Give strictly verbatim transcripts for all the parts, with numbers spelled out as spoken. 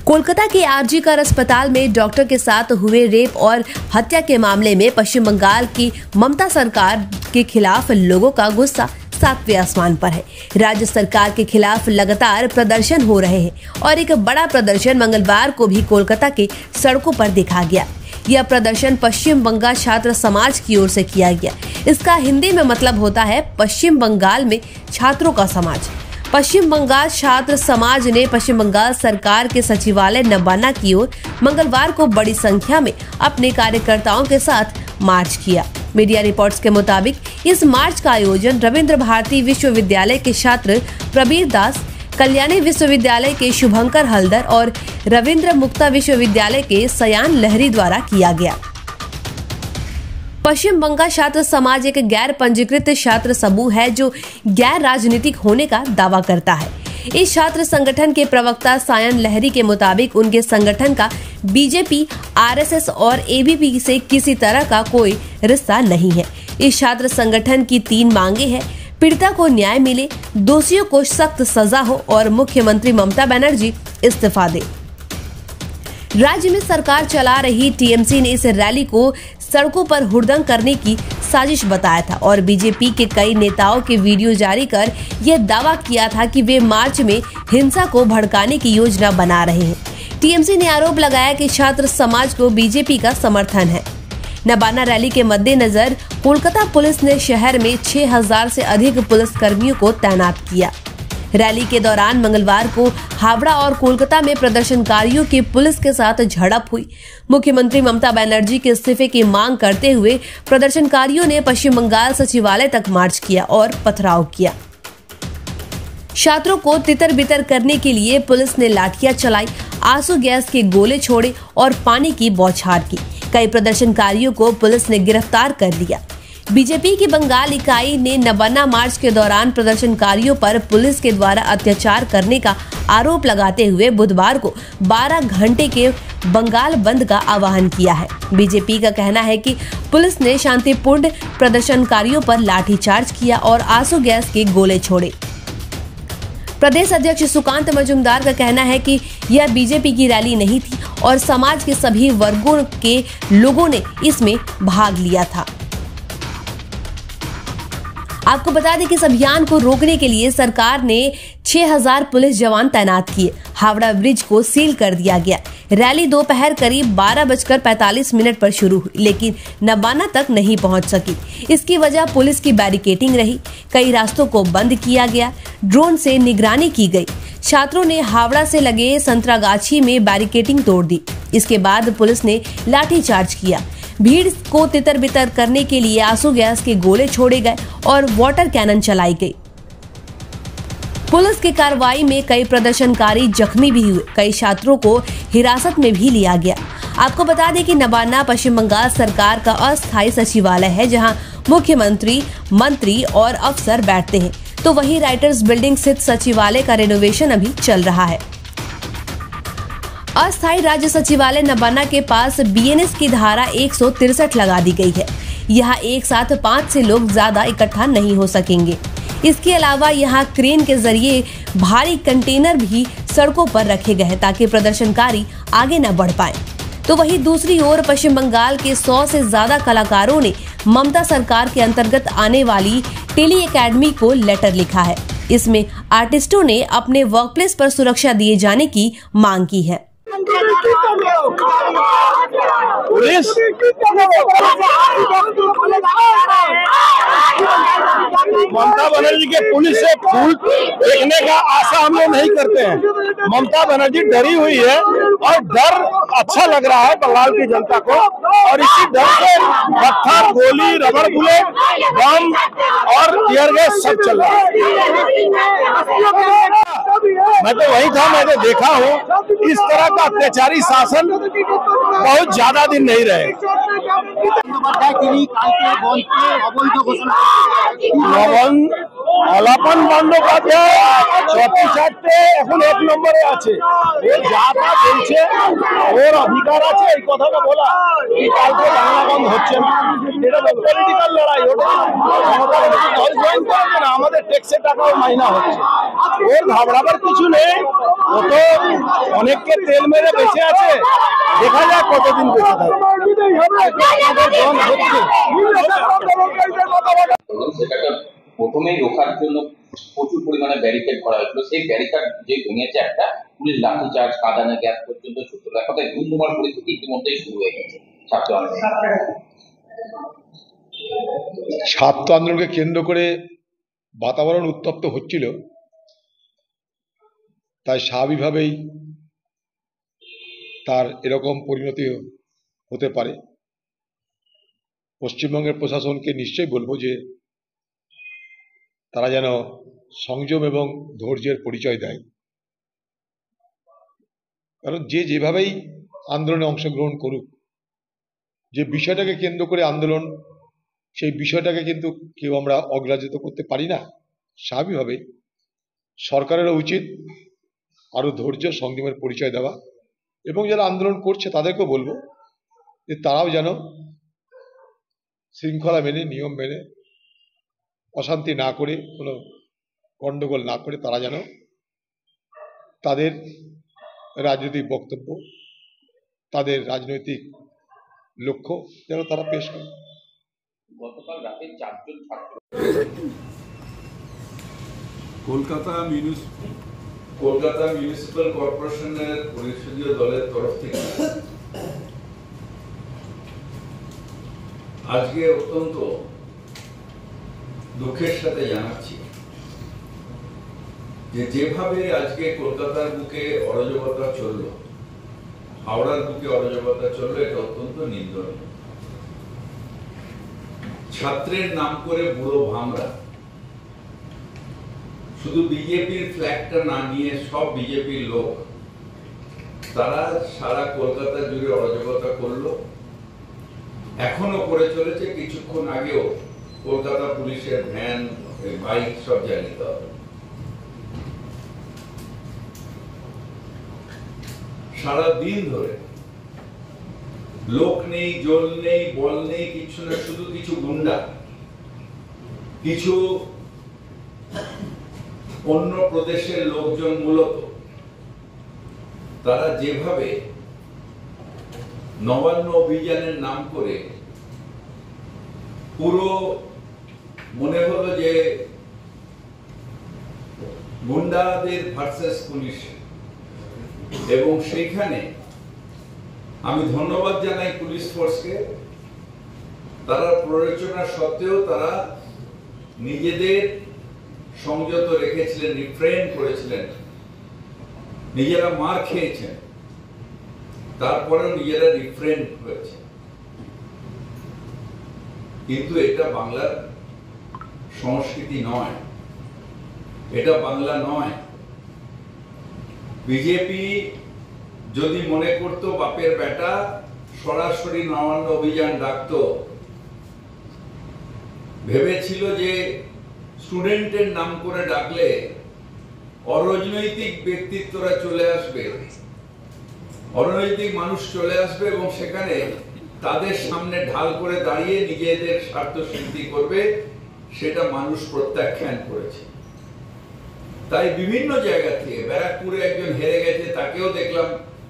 कोलकाता के आरजी कर अस्पताल में डॉक्टर के साथ हुए रेप और हत्या के मामले में पश्चिम बंगाल की ममता सरकार के खिलाफ लोगों का गुस्सा सातवें आसमान पर है। राज्य सरकार के खिलाफ लगातार प्रदर्शन हो रहे हैं और एक बड़ा प्रदर्शन मंगलवार को भी कोलकाता के सड़कों पर देखा गया। यह प्रदर्शन पश्चिम बंगाल छात्र समाज की ओर से किया गया। इसका हिंदी में मतलब होता है पश्चिम बंगाल में छात्रों का समाज। पश्चिम बंगाल छात्र समाज ने पश्चिम बंगाल सरकार के सचिवालय नबाना की ओर मंगलवार को बड़ी संख्या में अपने कार्यकर्ताओं के साथ मार्च किया। मीडिया रिपोर्ट्स के मुताबिक इस मार्च का आयोजन रविंद्र भारती विश्वविद्यालय के छात्र प्रबीर दास, कल्याणी विश्वविद्यालय के शुभंकर हल्दर और रविंद्र मुक्ता विश्वविद्यालय के सयान लहरी द्वारा किया गया। पश्चिम बंगाल छात्र समाज एक गैर पंजीकृत छात्र समूह है जो गैर राजनीतिक होने का दावा करता है। इस छात्र संगठन के प्रवक्ता सायन लहरी के मुताबिक उनके संगठन का बीजेपी, आरएसएस और एबीपी से किसी तरह का कोई रिश्ता नहीं है। इस छात्र संगठन की तीन मांगे हैं: पीड़िता को न्याय मिले, दोषियों को सख्त सजा हो और मुख्यमंत्री ममता बनर्जी इस्तीफा दे। राज्य में सरकार चला रही टीएमसी ने इस रैली को सड़कों पर हुड़दंग करने की साजिश बताया था और बीजेपी के कई नेताओं के वीडियो जारी कर यह दावा किया था कि वे मार्च में हिंसा को भड़काने की योजना बना रहे हैं। टीएमसी ने आरोप लगाया कि छात्र समाज को बीजेपी का समर्थन है। नबाना रैली के मद्देनजर कोलकाता पुलिस ने शहर में छह हजार से अधिक पुलिस कर्मियों को तैनात किया। रैली के दौरान मंगलवार को हावड़ा और कोलकाता में प्रदर्शनकारियों की पुलिस के साथ झड़प हुई। मुख्यमंत्री ममता बनर्जी के इस्तीफे की मांग करते हुए प्रदर्शनकारियों ने पश्चिम बंगाल सचिवालय तक मार्च किया और पथराव किया। छात्रों को तितर बितर करने के लिए पुलिस ने लाठियां चलाई, आंसू गैस के गोले छोड़े और पानी की बौछार की। कई प्रदर्शनकारियों को पुलिस ने गिरफ्तार कर लिया। बीजेपी की बंगाल इकाई ने नबाना मार्च के दौरान प्रदर्शनकारियों पर पुलिस के द्वारा अत्याचार करने का आरोप लगाते हुए बुधवार को बारह घंटे के बंगाल बंद का आह्वान किया है। बीजेपी का कहना है कि पुलिस ने शांतिपूर्ण प्रदर्शनकारियों पर लाठीचार्ज किया और आंसू गैस के गोले छोड़े। प्रदेश अध्यक्ष सुकांत मजूमदार का कहना है कि यह बीजेपी की रैली नहीं थी और समाज के सभी वर्गों के लोगों ने इसमें भाग लिया था। आपको बता दें कि इस अभियान को रोकने के लिए सरकार ने छह हजार पुलिस जवान तैनात किए। हावड़ा ब्रिज को सील कर दिया गया। रैली दोपहर करीब बारह बजकर पैंतालीस मिनट पर शुरू हुई, लेकिन नबाना तक नहीं पहुंच सकी। इसकी वजह पुलिस की बैरिकेडिंग रही। कई रास्तों को बंद किया गया। ड्रोन से निगरानी की गई। छात्रों ने हावड़ा से लगे संतरागाछी में बैरिकेडिंग तोड़ दी। इसके बाद पुलिस ने लाठीचार्ज किया। भीड़ को तितर बितर करने के लिए आंसू गैस के गोले छोड़े गए और वाटर कैनन चलाई गई। पुलिस की कार्रवाई में कई प्रदर्शनकारी जख्मी भी हुए। कई छात्रों को हिरासत में भी लिया गया। आपको बता दें कि नबाना पश्चिम बंगाल सरकार का अस्थायी सचिवालय है, जहां मुख्यमंत्री, मंत्री और अफसर बैठते हैं। तो वहीं राइटर्स बिल्डिंग स्थित सचिवालय का रेनोवेशन अभी चल रहा है। अस्थायी राज्य सचिवालय नबाना के पास बीएनएस की धारा एक सौ तिरसठ लगा दी गई है। यहाँ एक साथ पाँच से लोग ज्यादा इकट्ठा नहीं हो सकेंगे। इसके अलावा यहाँ क्रेन के जरिए भारी कंटेनर भी सड़कों पर रखे गए हैं ताकि प्रदर्शनकारी आगे न बढ़ पाए। तो वहीं दूसरी ओर पश्चिम बंगाल के सौ से ज्यादा कलाकारों ने ममता सरकार के अंतर्गत आने वाली टेली एकेडमी को लेटर लिखा है। इसमें आर्टिस्टों ने अपने वर्कप्लेस पर सुरक्षा दिए जाने की मांग की है। पुलिस ममता बनर्जी के पुलिस से फूल फेंकने का आशा हम लोग नहीं करते हैं। ममता बनर्जी डरी हुई है और डर अच्छा लग रहा है बंगाल की जनता को, और इसी डर से पत्थर, गोली, रबड़ बुलेट, बम और टीयर गैस सब चल रहा है। मैं तो वही था, मैंने देखा हूँ इस तरह का अत्याचारी शासन बहुत ज्यादा दिन नहीं रहे। আলাপন বন্দ্যোপাধ্যায় চটি চারটে এখন এক নম্বরে আছে। ও যা তা বলছে, ওর অধিকার আছে এই কথাটা বলা। কালকে বাংলা বন্ধ হচ্ছে না, এটা তো পলিটিক্যাল লড়াই। ওটা দল জয়েন করবে না, আমাদের ট্যাক্সের টাকাও মাইনা হচ্ছে। ওর ঘাবড়াবার কিছু নেই। ও ও তো অনেককে তেল মেরে বেঁচে আছে, দেখা যাক কতদিন বেঁচে থাকে। সেটাকে প্রথমেই রোখার জন্য প্রচুর পরিমাণে ব্যারিকেড করা হয়েছিল, সেই ব্যারিকেড যে ভেঙেছে একটা, পুলিশ লাঠিচার্জ, কাঁদানে গ্যাস পর্যন্ত ছুটল। এক কথায় ধুমধুমার পরিস্থিতি ইতিমধ্যেই শুরু হয়ে গেছে ছাত্র আন্দোলন। ছাত্র আন্দোলনকে কেন্দ্র করে বাতাবরণ উত্তপ্ত হচ্ছিল, তাই স্বাভাবিকভাবেই তার এরকম পরিণতি হতে পারে। পশ্চিমবঙ্গের প্রশাসনকে নিশ্চয়ই বলবো যে তারা যেন সংযম এবং ধৈর্যের পরিচয় দেয়, কারণ যে যেভাবেই আন্দোলনে অংশগ্রহণ করুক, যে বিষয়টাকে কেন্দ্র করে আন্দোলন, সেই বিষয়টাকে কিন্তু কেউ আমরা অগ্রাহ্য করতে পারি না। স্বাভাবিকভাবে সরকারেরও উচিত আরো ধৈর্য সংযমের পরিচয় দেওয়া, এবং যারা আন্দোলন করছে তাদেরকেও বলবো যে তারাও যেন শৃঙ্খলা মেনে, নিয়ম মেনে, অশান্তি না করে, কোনো গন্ডগোল না করে তারা যেন তাদের রাজনৈতিক বক্তব্য, তাদের রাজনৈতিক লক্ষ্য যেন তারা পেশ করে। গতকাল রাতে চারজন ছাত্র কলকাতা মিউনিসিপাল কলকাতা মিউনিসিপাল কর্পোরেশনের পরিষদীয় দলের তরফ থেকে আজকে অত্যন্ত দুঃখের সাথে জানাচ্ছি যে যেভাবে আজকে কলকাতার বুকে অরাজকতা চলল, হাওড়ার বুকে অরাজকতা চলল, এটা অত্যন্ত নিন্দনীয়। ছাত্রের নাম করে বুড়ো ভামরা শুধু বিজেপির ফ্ল্যাগটা না নিয়ে সব বিজেপির লোক তারা সারা কলকাতা জুড়ে অরাজকতা করলো, এখনো করে চলেছে। কিছুক্ষণ আগেও কলকাতা পুলিশের ভ্যান, বাইক সব জ্বালিয়ে দেওয়া হলো। সারা দিন ধরে লোক নেই, জল নেই, বল নেই, কিছু না, শুধু কিছু গুন্ডা, কিছু অন্য প্রদেশের লোকজন, মূলত তারা যেভাবে নবান্ন অভিযানের নাম করে পুরো মনে হলো যে গুন্ডাদের ভার্সেস পুলিশ, এবং সেইখানে আমি ধন্যবাদ জানাই পুলিশ ফোর্সকে। তারা প্ররোচনা সত্ত্বেও তারা নিজেদের সংযত রেখেছিলেন, রিফ্রেন করেছিলেন। নিজেরা মার খেয়েছেন, তারপরেও নিজেরা রিফ্রেন হয়েছে। কিন্তু এটা বাংলার সংস্কৃতি নয়, এটা বাংলা নয়। বিজেপি যদি মনে করত বাপের বেটা সরাসরি নবান্ন অভিযান ডাকত, ভেবেছিল যে স্টুডেন্টের নাম করে ডাকলে অরাজনৈতিক ব্যক্তিত্বরা চলে আসবে, অরাজনৈতিক মানুষ চলে আসবে, এবং সেখানে তাদের সামনে ঢাল করে দাঁড়িয়ে নিজেদের স্বার্থ সিদ্ধি করবে, সেটা মানুষ প্রত্যাখ্যান করেছে। তাই বিভিন্ন জায়গা থেকে, ব্যারাকপুরে একজন হেরে গেছে, তাকেও দেখলাম,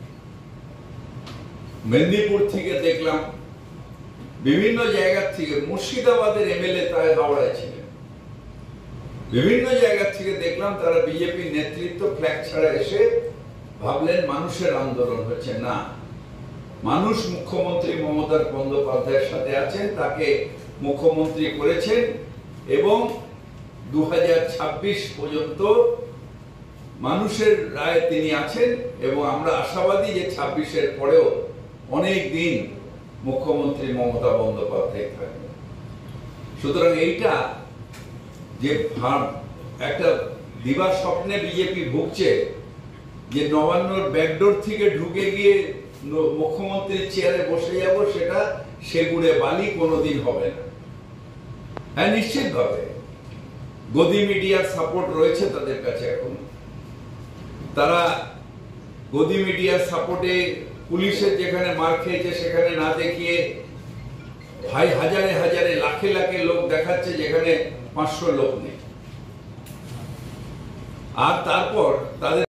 মেদিনীপুর থেকে দেখলাম, বিভিন্ন জায়গা থেকে, মুর্শিদাবাদের এমএলএ তাই হাওড়ায় ছিলেন, বিভিন্ন জায়গা থেকে দেখলাম তারা বিজেপির নেতৃত্ব ফ্ল্যাগ ছাড়া এসে ভাবলেন মানুষের আন্দোলন হচ্ছে না, মানুষ মুখ্যমন্ত্রী মমতা বন্দ্যোপাধ্যায়ের সাথে আছেন, তাকে মুখ্যমন্ত্রী করেছেন, এবং দু হাজার ছাব্বিশ পর্যন্ত মানুষের রায় তিনি আছেন, এবং আমরা আশাবাদী যে ছাব্বিশের পরেও অনেক দিন মুখ্যমন্ত্রী মমতা বন্দ্যোপাধ্যায় থাকবেন। সুতরাং এইটা যে একটা দিবা স্বপ্নে বিজেপি ভুগছে যে নবান্নর ব্যাকডোর থেকে ঢুকে গিয়ে মুখ্যমন্ত্রীর চেয়ারে বসে যাব, সেটা সেগুড়ে বালি কোনোদিন হবে না। হ্যাঁ, নিশ্চিত ভাবে গদি মিডিয়ার সাপোর্ট রয়েছে তাদের কাছে। এখন তারা গদি মিডিয়ার সাপোর্টে পুলিশের যেখানে মার খেয়েছে সেখানে না দেখিয়ে ভাই হাজারে হাজারে লাখে লাখে লোক দেখাচ্ছে যেখানে পাঁচশো লোক নেই, আর তারপর তাদের